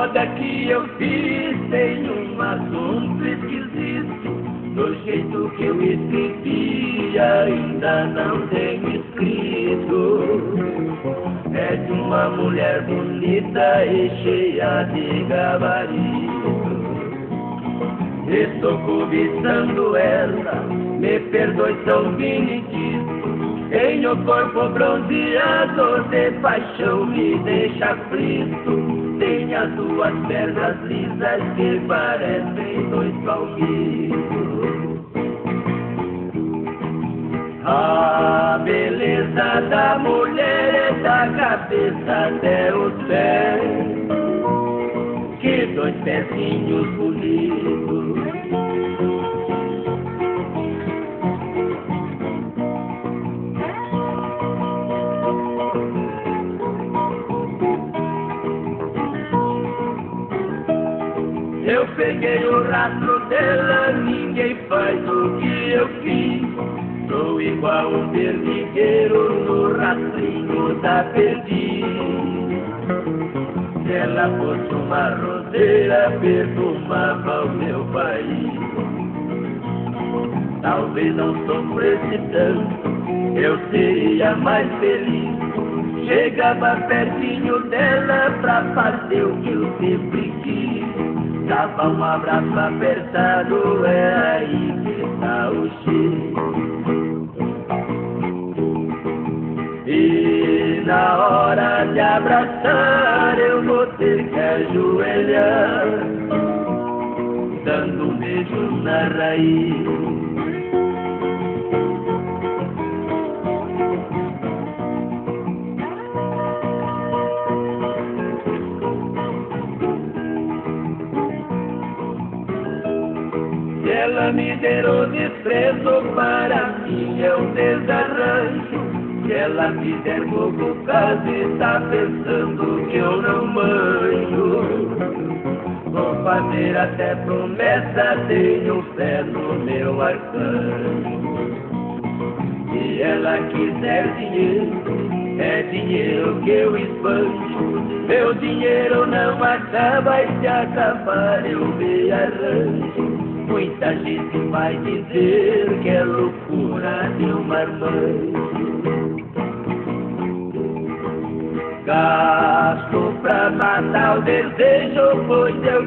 moda que eu fiz tem um assunto esquisito. Do jeito que eu escrevi ainda não tenho escrito. É de uma mulher bonita e cheia de gabarito. Estou cobiçando ela, me perdoe São Benedito. Em o corpo bronzeado de paixão me deixa aflito. Tem as duas pernas lisas que parecem dois palmitos. A beleza da mulher é da cabeça até os pés. Que dois pezinhos bonitos. Eu peguei o rastro dela, ninguém faz o que eu fiz. Sou igual um perdigueiro no rastrinho da perdiz. Se ela fosse uma roseira, perfumava o meu país. Talvez não sofresse tanto, eu seria mais feliz. Chegava pertinho dela pra fazer o que eu sempre quis. Dava um abraço apertado, é aí que está o X. E na hora de abraçar eu vou ter que ajoelhar, dando um beijo na raiz. Se ela me der o desprezo, para mim é um desarranjo. Se ela fizer pouco caso, está pensando que eu não manjo. Vou fazer até promessa, tenho fé no meu arcanjo. Se ela quiser dinheiro, é dinheiro que eu esbanjo. Meu dinheiro não acaba e se acabar eu me arranjo. Muita gente vai dizer que é loucura de um marmanjo. Gasto pra matar o desejo, pois eu